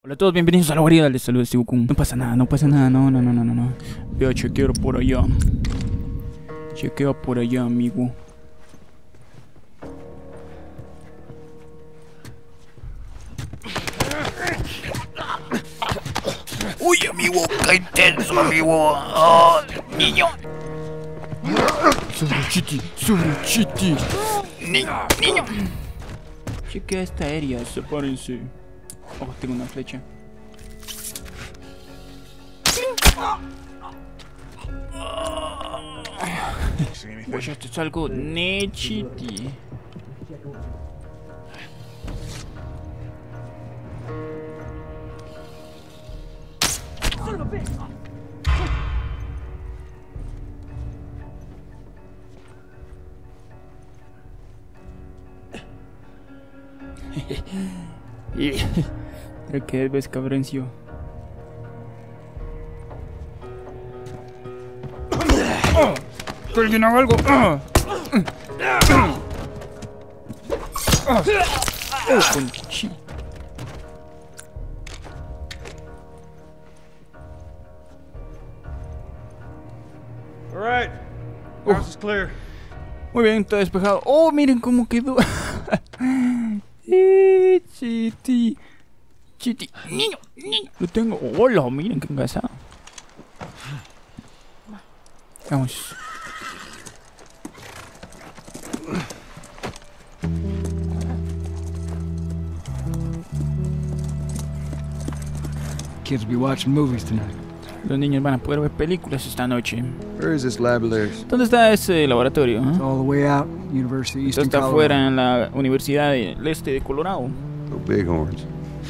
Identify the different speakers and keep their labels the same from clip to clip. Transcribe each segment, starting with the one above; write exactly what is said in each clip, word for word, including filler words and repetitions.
Speaker 1: Hola a todos, bienvenidos a la guarida del saludo de Steve Kun. No pasa nada, no pasa nada, no, no, no, no, no, no. Voy a chequear por allá. Chequea por allá, amigo. Uy, amigo, qué intenso, amigo. Oh, niño. Sobre Chiti, sobre Chiti. Niño, niño. Chequea esta área, sepárense. Oh, tengo una flecha. Pues esto es algo nechiti. Pero que ves, cabrencio. ¡Oh! ¡Que alguien haga algo! ¡Oh! ¡Oh! ¡Oh, conchi!
Speaker 2: All right. House is clear.
Speaker 1: Muy bien, todo despejado. ¡Oh, miren cómo quedó! ¡Eh, Chiti! Chiti, niño, niño. Lo tengo. ¡Hola! Miren qué engasado. Vamos.
Speaker 3: Kids will be watching movies tonight.
Speaker 1: Los niños van a poder ver películas esta noche.
Speaker 2: Where is this lab of theirs?
Speaker 1: ¿Dónde está ese laboratorio?
Speaker 3: It's
Speaker 1: ¿Eh?
Speaker 3: all the way out, University of
Speaker 1: Esto
Speaker 3: Eastern
Speaker 1: está
Speaker 3: Colorado.
Speaker 1: afuera en la Universidad del Este de Colorado.
Speaker 2: The bighorns.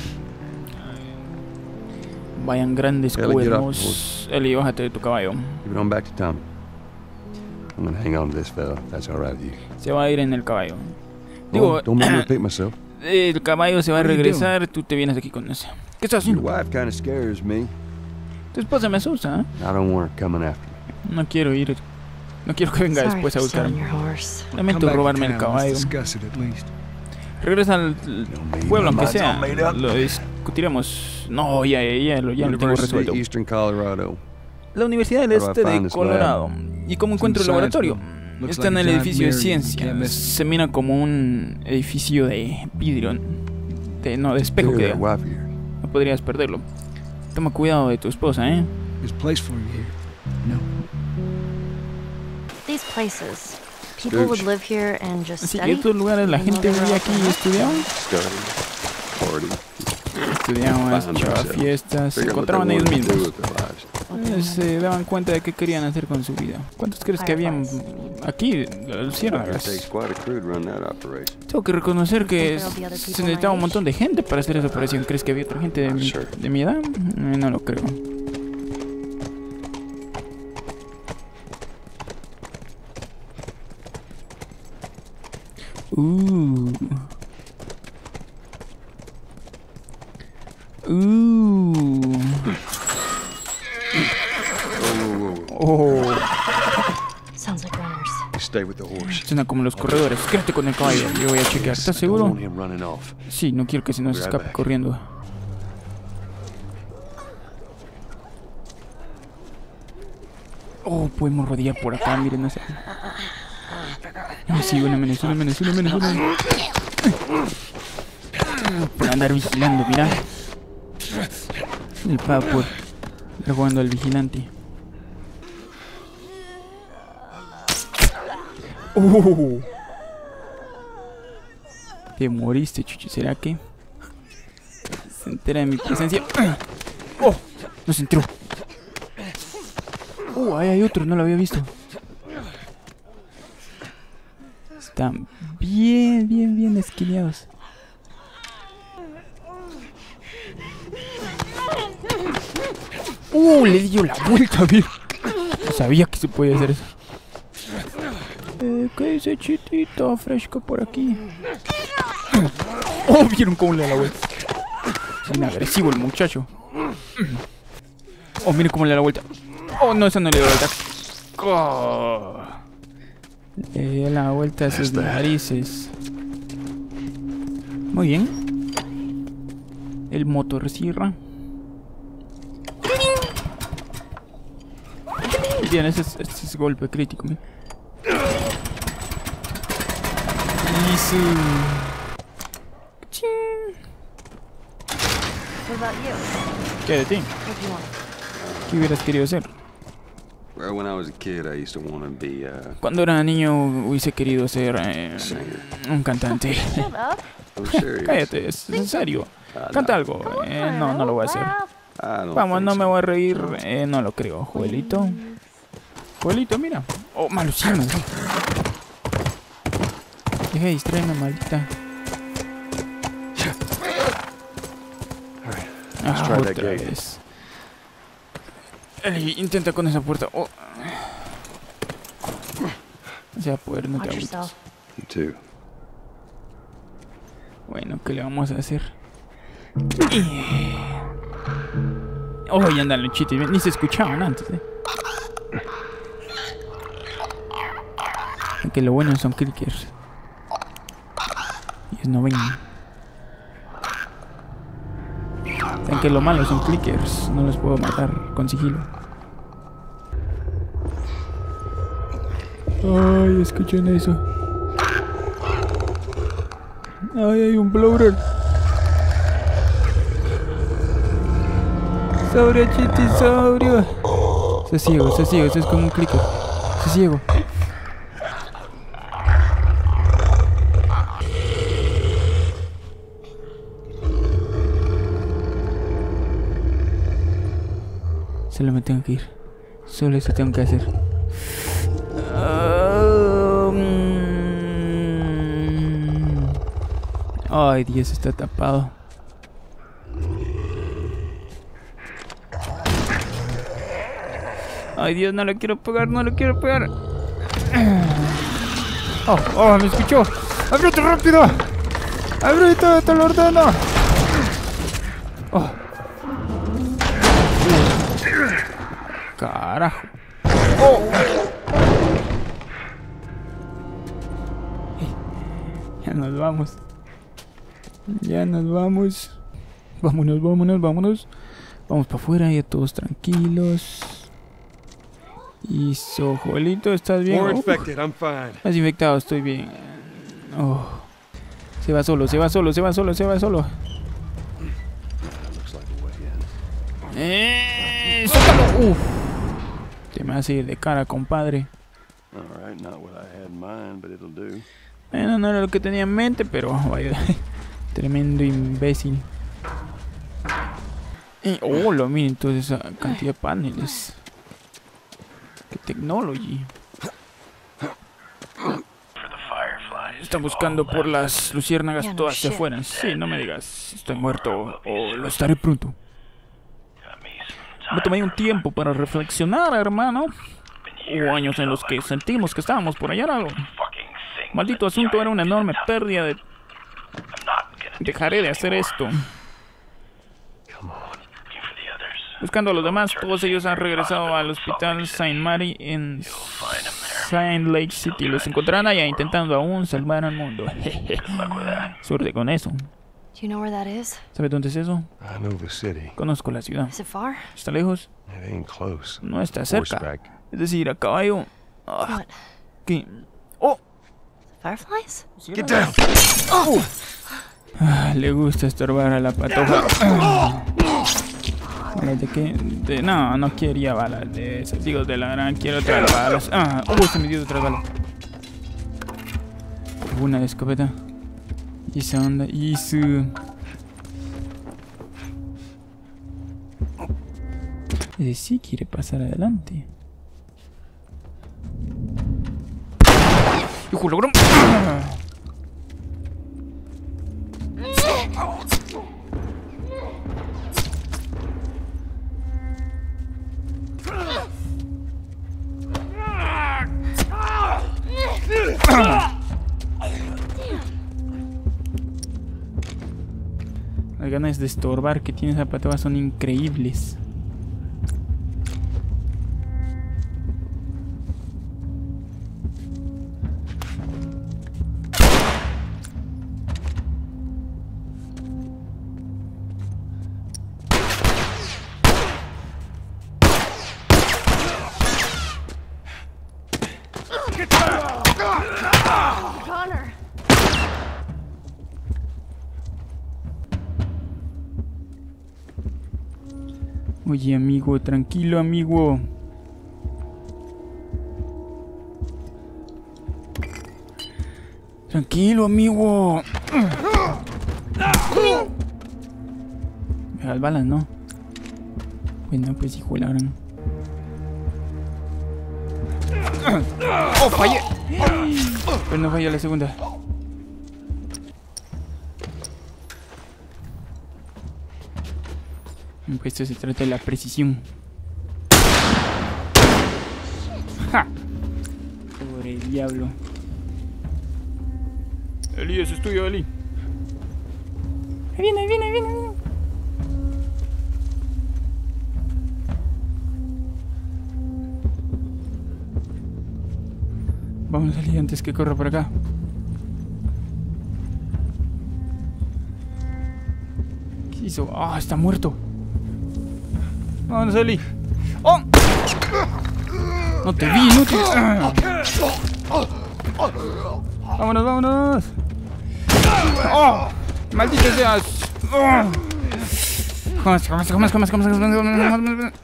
Speaker 1: Vayan grandes
Speaker 2: Ellie, get up,
Speaker 1: cuernos. Eli, bájate de tu caballo.
Speaker 2: Give it on back to Tommy. I'm gonna hang on to this fella. if That's all right with you.
Speaker 1: Se va a ir en el caballo. Digo,
Speaker 2: Oh, don't make me repeat myself.
Speaker 1: el caballo se va a
Speaker 3: What are you
Speaker 1: regresar, tú te vienes aquí con ese. ¿Qué estás
Speaker 2: Your
Speaker 1: haciendo?
Speaker 2: wife kind of scares me.
Speaker 1: Tu esposa me asusta, ¿eh?
Speaker 2: I don't want her coming after me.
Speaker 1: No quiero ir. No quiero que venga
Speaker 4: Sorry
Speaker 1: después a
Speaker 4: for stealing
Speaker 1: buscarme.
Speaker 4: your horse.
Speaker 3: Come
Speaker 1: Lamento
Speaker 3: back to
Speaker 1: robarme el
Speaker 3: town, let's
Speaker 1: caballo.
Speaker 3: discuss it at least.
Speaker 1: Regresa al pueblo, aunque sea.
Speaker 2: Mine's all made up.
Speaker 1: Lo discutiremos. No, ya, ya, ya, lo, ya lo tengo
Speaker 2: University
Speaker 1: resuelto.
Speaker 2: of Eastern Colorado.
Speaker 1: La Universidad del
Speaker 2: How do I
Speaker 1: Este de
Speaker 2: find this
Speaker 1: Colorado. ¿Y cómo encuentro el
Speaker 3: It's in
Speaker 1: laboratorio?
Speaker 3: science, Looks
Speaker 1: Está en
Speaker 3: like
Speaker 1: el
Speaker 3: a
Speaker 1: edificio de
Speaker 3: giant mirror, you
Speaker 1: ciencias.
Speaker 3: can't miss it.
Speaker 1: Se mira como un edificio de vidrio. De, no, de espejo
Speaker 2: Clear
Speaker 1: que
Speaker 2: that wife of yours.
Speaker 1: no podrías perderlo. Toma cuidado de tu esposa, ¿eh?
Speaker 3: There's a place for you here. No.
Speaker 4: These places, people would live here and just
Speaker 1: Así que
Speaker 4: study.
Speaker 1: estos lugares la gente vivía aquí y estudiaba.
Speaker 2: Study, party,
Speaker 1: Estudiaban,
Speaker 2: Find
Speaker 1: echaban
Speaker 2: themselves.
Speaker 1: fiestas, se
Speaker 2: figure out what they
Speaker 1: encontraban ellos
Speaker 2: wanted to do
Speaker 1: mismos.
Speaker 2: with their lives.
Speaker 1: Eh, Se daban cuenta de qué querían hacer con su vida. ¿Cuántos crees que habían aquí?
Speaker 2: It
Speaker 1: Luciérnagas.
Speaker 2: takes quite a crew to run that operation.
Speaker 1: Tengo que reconocer que se necesitaba un montón de gente para hacer esa operación. ¿Crees que había otra gente de mi,
Speaker 2: Sure.
Speaker 1: de mi edad? Eh, no lo creo. Uh. Uh.
Speaker 2: Whoa, whoa, whoa, whoa.
Speaker 1: Oh.
Speaker 4: Sounds like runners.
Speaker 2: You stay with the horse.
Speaker 1: Suena como los corredores. Quédate con el caballo. Yo voy a chequear. ¿Estás
Speaker 2: I don't
Speaker 1: seguro?
Speaker 2: want him running off.
Speaker 1: Sí, no quiero que se nos
Speaker 2: Be right
Speaker 1: escape
Speaker 2: back.
Speaker 1: corriendo. Oh, podemos rodear por acá, miren, no sé. No, sí, una menos, una menos, una menos, una menos. Por andar vigilando, mira. El pavo por estar jugando al vigilante. Oh. Te moriste, chuchi. ¿Será que se entera de mi presencia? Oh, no se enteró. Uh, ahí hay otro, no lo había visto. Están bien, bien, bien esquineados. Uh, le dio la vuelta, bien. No sabía que se podía hacer eso. Eh, ¿qué dice Chitito fresco por aquí? Oh, vieron cómo le da la vuelta. Bien agresivo el muchacho. Oh, miren cómo le da la vuelta. Oh, no, esa no le dio la vuelta. Oh. Le dio la vuelta a sus narices. Muy bien. El motor cierra. Bien, ese es, ese es golpe crítico. ¿eh? Y su...
Speaker 4: What about you?
Speaker 1: ¿Qué de ti?
Speaker 4: What do you want?
Speaker 1: ¿Qué hubieras querido ser?
Speaker 2: Well, when I was a kid, I used to want to be uh,
Speaker 1: Cuando era niño hubiese querido ser eh,
Speaker 2: a singer.
Speaker 1: un cantante.
Speaker 4: Shut up.
Speaker 2: I'm serious.
Speaker 1: Cállate, es en serio.
Speaker 2: Uh,
Speaker 1: Canta
Speaker 2: no,
Speaker 1: algo. Eh, no, no lo voy a hacer.
Speaker 2: I don't
Speaker 1: Vamos,
Speaker 2: think
Speaker 1: no me
Speaker 2: so.
Speaker 1: voy a reír. Eh, no lo creo. Joelito. Joelito, mira. Oh, malucina. Deja de distraerme, maldita.
Speaker 2: Let's
Speaker 1: Ah,
Speaker 2: try that
Speaker 1: otra
Speaker 2: gate.
Speaker 1: vez. Eli, intenta con esa puerta. Oh. No se va a poder, no te
Speaker 4: Watch
Speaker 1: agüites.
Speaker 4: yourself.
Speaker 2: You too.
Speaker 1: Bueno, ¿qué le vamos a hacer? Oh, ya andan los chitis. Ni se escuchaban antes, eh. Que lo bueno son clickers. Ellos no ven. Saben que lo malo son clickers. No los puedo matar con sigilo. Ay, escuchen eso. Ay, hay un bloater. Saurio, chitisaurio. Se ciego, se ciego, eso es como un clicker. Se ciego. Solo me tengo que ir. Solo eso tengo que hacer. Um... Ay, Dios, está tapado. Ay, Dios, no lo quiero pegar, no lo quiero pegar. Oh, oh, me escuchó. ¡Ábrete rápido! ¡Ábrete, te lo ordeno! Oh. Carajo. Oh. Ya nos vamos. Ya nos vamos. Vámonos, vámonos, vámonos. Vamos para afuera, ya todos tranquilos. Y Joelito, ¿estás bien?
Speaker 2: More
Speaker 1: Oh.
Speaker 2: infected. I'm fine.
Speaker 1: Estás infectado, estoy bien. Oh. Se va solo, se va solo, se va solo, se va solo.
Speaker 2: Looks like a way in.
Speaker 1: ¡Eh! ¡Suéltalo! Uf. Te me hace ir de cara, compadre.
Speaker 2: All right, not what I had in mind, but it'll do.
Speaker 1: Bueno, no era lo que tenía en mente, pero vaya. Tremendo imbécil. Eh, oh, lo miren, toda esa cantidad de paneles. Qué technology. Están buscando por las luciérnagas todas se fueran. Sí, no me digas, estoy muerto o lo estaré pronto. Me tomé un tiempo para reflexionar, hermano. Hubo años en los que sentimos que estábamos por hallar algo. Maldito asunto era una enorme pérdida de... Dejaré de hacer esto. Buscando a los demás, todos ellos han regresado al hospital Saint Mary en Saint Lake City. Los encontrarán allá intentando aún salvar al mundo. Suerte con eso.
Speaker 4: Do you know where that is?
Speaker 1: ¿Sabes dónde es eso?
Speaker 2: I know the city.
Speaker 1: Conozco la ciudad.
Speaker 4: Is it far?
Speaker 1: ¿Está lejos?
Speaker 2: It ain't close.
Speaker 1: No está cerca.
Speaker 2: Horseback.
Speaker 1: Es decir, a caballo. Ah,
Speaker 4: What?
Speaker 1: ¿qué? ¡Oh!
Speaker 4: Fireflies?
Speaker 2: Get down.
Speaker 1: Ah, le gusta estorbar a la patoja. ¿Balas de qué? De, no, no quería balas de esas. Digo, de la gran, quiero otras balas. Ah, uh, se me dio otra bala. Una de escopeta. Y esa onda. Y su. Ese sí quiere pasar adelante. ¡Hijo, logró! Las ganas de estorbar que tiene esa patoja son increíbles. Oye, amigo, tranquilo, amigo. Tranquilo, amigo. Me das balas, ¿no? Bueno, pues hijo de la gran. ¡Oh, fallé! Pero no falló la segunda. Pues esto se trata de la precisión. ¡Ja! Pobre diablo. Eli, eso es tuyo, Eli. Ahí viene, ahí viene, ahí viene, ahí viene. Vamos a salir antes que corra por acá. ¿Qué hizo? Ah, está muerto. Vamos, Eli. ¡Oh! No te vi, no te vi. Vámonos, vámonos. ¡Oh! ¡Maldito seas! ¡Oh! ¡Comas, comas, comas, comas, comas, comas!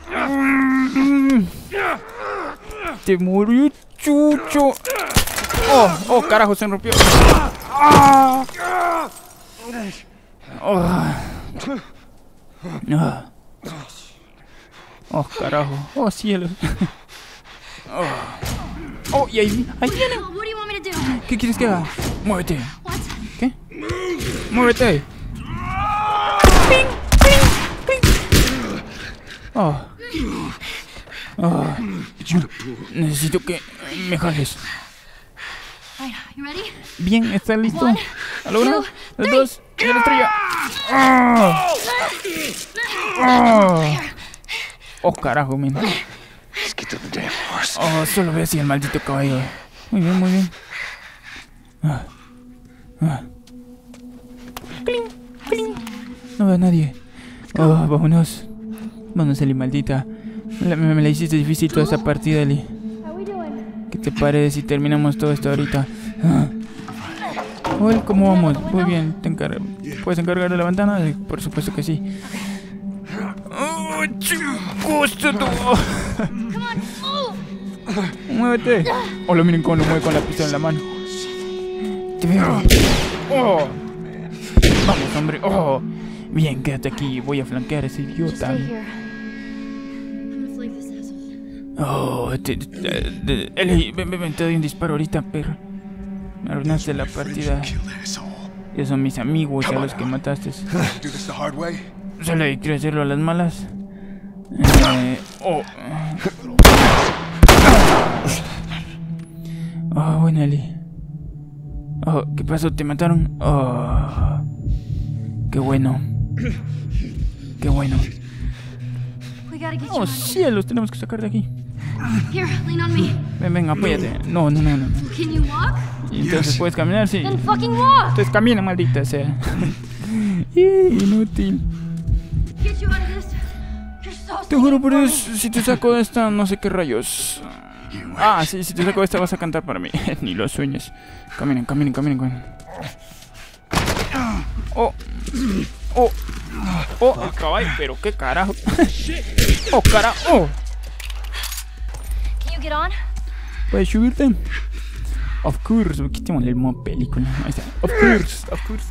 Speaker 1: ¡Te murió, chucho! ¡Oh! ¡Oh, carajo! Se rompió. ¡Ah! ¡Oh! ¡Ah! ¡Oh, carajo! ¡Oh, cielo! ¡Oh! ¡Oh! ¡Y ahí! ¡Ahí viene! ¿Qué quieres que haga? ¡Muévete! ¿Qué? ¡Muévete! ¡Ping! ¡Ping! ¡Ping! ¡Oh! ¡Oh! Necesito que me jales. Bien, ¿estás listo? A la una, a las dos, y a la estrella. ¡Oh! ¡Oh! ¡Oh, carajo, men! ¡Oh, solo ve así el maldito caballo! Muy bien, muy bien. Ah. Ah. ¡Cling! ¡Cling! No veo a nadie. Oh, vámonos. Vámonos, Eli, maldita. Me, me, me la hiciste difícil toda esta partida, Eli. ¿Qué te parece si terminamos todo esto ahorita? Ah. Hola, ¿cómo vamos? Muy bien, te encargo. ¿Puedes encargar de la ventana? Por supuesto que sí. ¡Oh, chicos! ¡Muévete! Oh, lo miren cómo lo mueve con la pistola en la mano. Te veo. ¡Oh! Vamos, hombre. ¡Oh! Bien, quédate aquí. Voy a flanquear a ese idiota. Oh, te, te, te, Eli, ven, ven, te doy un disparo ahorita, perro. Me arruinaste la partida. Esos son mis amigos, a los que mataste. Solo quiero hacerlo a las malas. Eh, oh. Oh, bueno, Eli. Oh, ¿qué pasó? ¿Te mataron? Oh. Qué bueno. Qué bueno. Oh, cielos, tenemos que sacar de aquí. Ven, ven, apóyate. No, no, no, no. ¿Y entonces puedes caminar? Sí. Entonces camina, maldita sea. Inútil. Te juro por Dios, si te saco de esta, no sé qué rayos. Ah, sí, si te saco de esta vas a cantar para mí. Ni lo sueñes. Caminen, caminen, caminen, caminen. Oh. Oh. Oh, el caballo, pero qué carajo. Oh, carajo. Oh. ¿Puedes subirte? Of course, quitémosle el modo película. Ahí está. Of course, of course.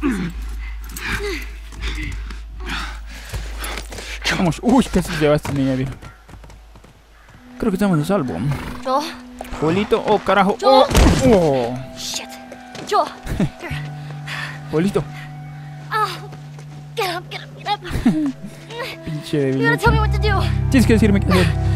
Speaker 1: Vamos. Uy, casi llevaste el niño. Creo que estamos a salvo.
Speaker 4: Joel.
Speaker 1: Joelito, oh, carajo. Oh, oh.
Speaker 4: Shit. Joel.
Speaker 1: Joelito.
Speaker 4: Oh. Get up, get up, get up.
Speaker 1: Pinche
Speaker 4: You gotta tell me what to do.
Speaker 1: Tienes que decirme qué hacer.